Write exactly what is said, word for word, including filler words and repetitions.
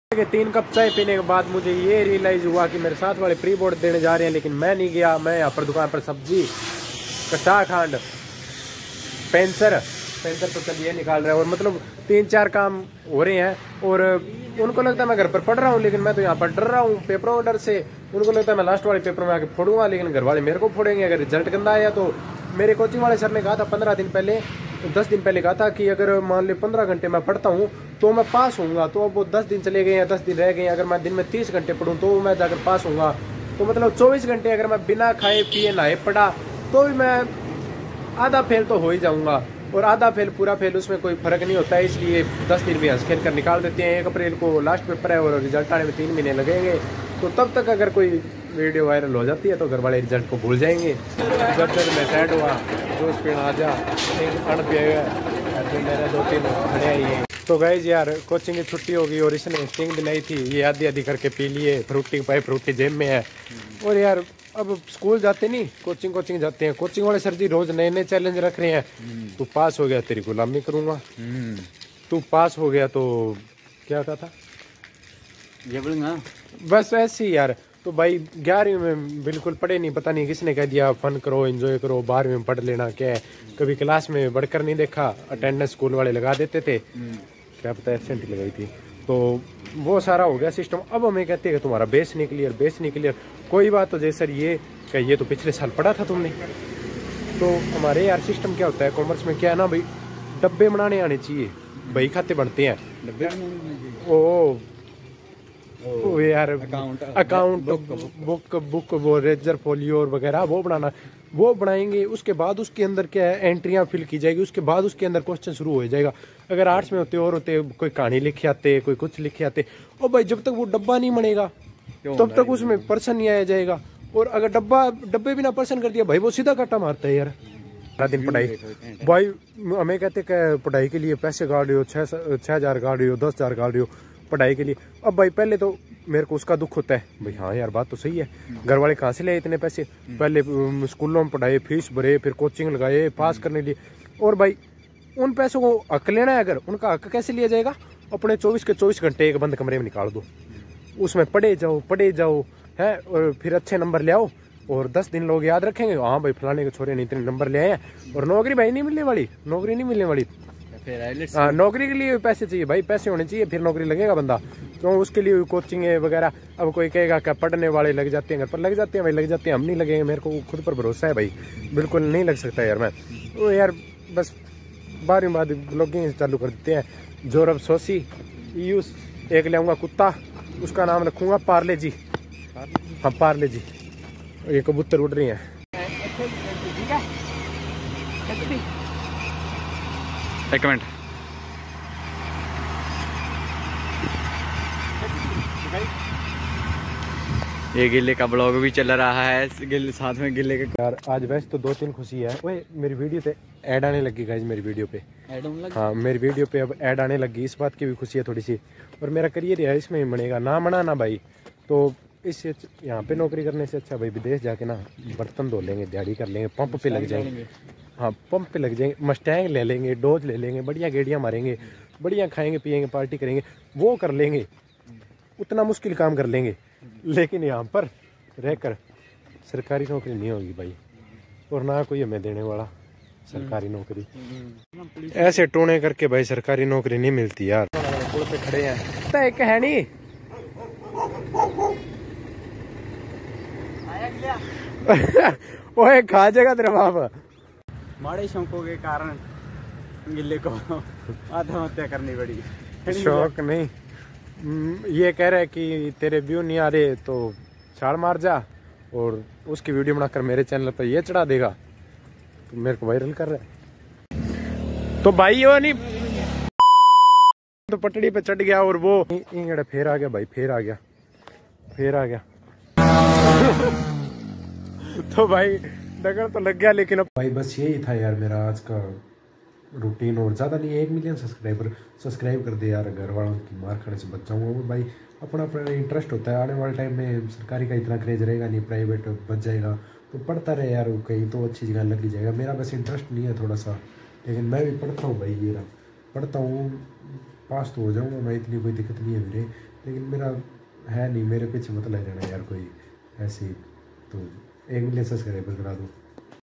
के तीन कप चाय पीने के बाद मुझे ये रियलाइज हुआ कि मेरे साथ वाले प्री बोर्ड देने जा रहे हैं, लेकिन मैं नहीं गया। मैं यहाँ पर दुकान पर सब्जी, कच्चा खंड, पेंसर पेंसर तो चलिए निकाल रहे हैं, और मतलब तीन चार काम हो रहे हैं। और उनको लगता है मैं घर पर पढ़ रहा हूँ, लेकिन मैं तो यहाँ पर डर रहा हूँ पेपरों का डर से। उनको लगता है मैं लास्ट वाले पेपर में आके फोड़ूंगा, लेकिन घर वाले मेरे को फोड़ेंगे अगर रिजल्ट गंदा आया तो। मेरे कोचिंग वाले सर ने कहा था पंद्रह दिन पहले, दस दिन पहले कहा था कि अगर मान ली पंद्रह घंटे मैं पढ़ता हूँ तो मैं पास होऊंगा। तो अब वो दस दिन चले गए हैं, दस दिन रह गए हैं। अगर मैं दिन में तीस घंटे पढ़ूँ तो मैं जाकर पास होऊंगा। तो मतलब चौबीस घंटे अगर मैं बिना खाए पिए नहाए पढ़ा तो भी मैं आधा फेल तो हो ही जाऊंगा। और आधा फेल पूरा फेल उसमें कोई फर्क नहीं होता है, इसलिए दस दिन भी हंस खेल कर निकाल देते हैं। एक अप्रैल को लास्ट पेपर है और रिजल्ट आने में तीन महीने लगेंगे। तो तब तक अगर कोई वीडियो वायरल हो जाती है तो घर वाले रिजल्ट को भूल जाएंगे। जब तक मैं सेट हुआ जो स्पीड आ जा अण पे मेरे दो तीन खड़े ही हैं। तो गाइज यार कोचिंग की छुट्टी होगी और इसने स्टिंग बनाई थी, ये आधी आधी करके पी लिए। फ्रूटी पाई फ्रूटी जेब में है। और यार अब स्कूल जाते नहीं, कोचिंग कोचिंग जाते हैं। कोचिंग वाले सर जी रोज नए नए चैलेंज रख रहे हैं। तू पास हो गया तेरी गुलामी करूंगा, तू पास हो गया तो क्या कहा था ये बोलूंगा बस ऐसे ही यार। तो भाई ग्यारहवीं में बिल्कुल पढ़े नहीं, पता नहीं किसने कह दिया फन करो एंजॉय करो, बारहवीं में पढ़ लेना क्या है। कभी क्लास में बढ़कर नहीं देखा, अटेंडेंस स्कूल वाले लगा देते थे, क्या पता एब्सेंट लगाई थी। तो वो सारा हो गया सिस्टम। अब हमें कहते हैं कि तुम्हारा बेस नहीं क्लियर, बेस नहीं क्लियर। कोई बात तो जैसे सर ये क्या ये तो पिछले साल पढ़ा था तुमने। तो हमारे यार सिस्टम क्या होता है कॉमर्स में, क्या है ना भाई, डब्बे बनाने आने चाहिए, बही खाते बनते हैं डब्बे ओ ओ यार अकाउंट अकाउंट बुक बुक वो रेजर फोलियो और वगैरह वो बनाना, वो बनाएंगे। उसके बाद उसके अंदर क्या है एंट्रियां फिल की जाएगी, उसके बाद उसके अंदर क्वेश्चन शुरू हो जाएगा। अगर आर्ट्स में होते और होते कोई कहानी लिखे आते, कोई कुछ लिखे आते, और भाई जब तक वो डब्बा नहीं बनेगा तब तक उसमें पर्सन नहीं आया जाएगा। और अगर डब्बा डब्बे बिना पर्सन कर दिया भाई वो सीधा काटा मारता है यार। सारा दिन पढ़ाई भाई, हमें कहते पढ़ाई के लिए पैसे गाड़ रहे हो, छः छः हजार गाड़ रहे हो, दस हजार गाड़ रहे हो पढ़ाई के लिए। अब भाई पहले तो मेरे को उसका दुख होता है भाई, हाँ यार बात तो सही है, घर वाले कहाँ से ले इतने पैसे। पहले स्कूलों में पढ़ाए, फीस भरे, फिर कोचिंग लगाए पास करने लिए। और भाई उन पैसों को हक लेना है, अगर उनका हक कैसे लिया जाएगा, अपने चौबीस के चौबीस घंटे एक बंद कमरे में निकाल दो, उसमें पढ़े जाओ पढ़े जाओ है, और फिर अच्छे नंबर ले आओ। और दस दिन लोग याद रखेंगे हाँ भाई फलाने के छोरे ने इतने नंबर ले आए। और नौकरी भाई नहीं मिलने वाली, नौकरी नहीं मिलने वाली। हाँ नौकरी के लिए पैसे चाहिए भाई, पैसे होने चाहिए फिर नौकरी लगेगा बंदा। क्यों तो उसके लिए कोचिंग है वगैरह। अब कोई कहेगा क्या पढ़ने वाले लग जाते हैं, घर पर लग जाते हैं भाई, लग जाते हैं, हम नहीं लगेंगे। मेरे को खुद पर भरोसा है भाई, बिल्कुल नहीं लग सकता यार मैं तो यार। बस बारहवीं बाद ब्लॉगिंग चालू कर देते हैं। जोरब सोसी यूस एक ले आऊँगा कुत्ता, उसका नाम रखूँगा पार्ले जी। हाँ पार्ले जी। ये कबूतर उड़ रही हैं। एक मिनट ये गिल्ले का ब्लॉग भी चल रहा है, गिल्ले साथ में गिल्ले के यार आज वैसे तो दो तीन खुशी है। ओए मेरी वीडियो पे ऐड आने लगी गाइस, मेरी वीडियो पे ऐड आने लगी। हाँ मेरी वीडियो पे अब ऐड आने लगी, इस बात की भी खुशी है थोड़ी सी। और मेरा करियर है इसमें ही बनेगा, ना मना ना भाई। तो इससे यहाँ पे नौकरी करने से अच्छा भाई विदेश जाके ना बर्तन धो लेंगे, दिहाड़ी कर लेंगे, पंप पे लग जाएंगे। हाँ पंप पे लग जाएंगे, मस्टैंग ले लेंगे, डोज ले लेंगे, बढ़िया गेड़ियाँ मारेंगे, बढ़िया खाएंगे पिएंगे, पार्टी करेंगे, वो कर लेंगे। उतना मुश्किल काम कर लेंगे, लेकिन यहाँ पर रहकर सरकारी नौकरी नहीं होगी भाई, और ना कोई हमें देने वाला सरकारी नौकरी। ऐसे टोने करके भाई सरकारी नौकरी नहीं मिलती यार। पुल पे खड़े हैं तो एक है नहीं ओए खा जाएगा तेरा बाप। माड़े शौकों के कारण गिल्ले को आत्महत्या करनी पड़ी। शौक नहीं, ये कह रहा है कि तेरे व्यू नहीं आ रहे तो छाड़ मार जा, और उसकी वीडियो बनाकर मेरे चैनल पर ये चढ़ा देगा तो मेरे को वायरल कर रहा है। तो भाई वो नहीं तो पटड़ी पे चढ़ गया और वो इंगड़ा फिर आ गया भाई, फिर आ गया फिर आ गया तो भाई डगर तो लग गया। लेकिन अब भाई बस यही था यार मेरा आज का रूटीन, और ज़्यादा नहीं, एक मिलियन सब्सक्राइबर सब्सक्राइब कर दे यार, घर वालों की मार खाने से बच जाऊँगा। और भाई अपना अपना इंटरेस्ट होता है, आने वाले टाइम में सरकारी का इतना क्रेज रहेगा नहीं, प्राइवेट बच जाएगा तो पढ़ता रहे यार, कहीं तो अच्छी जगह लग जाएगा। मेरा बस इंटरेस्ट नहीं है थोड़ा सा, लेकिन मैं भी पढ़ता हूँ भाई, ये रहा पढ़ता हूँ, पास तो हो जाऊँगा मैं, इतनी कोई दिक्कत नहीं है मेरे। लेकिन मेरा है नहीं, मेरे पीछे मत लग जाना यार कोई ऐसी, तो एक मिलियन सब्सक्राइबर करा दूँ।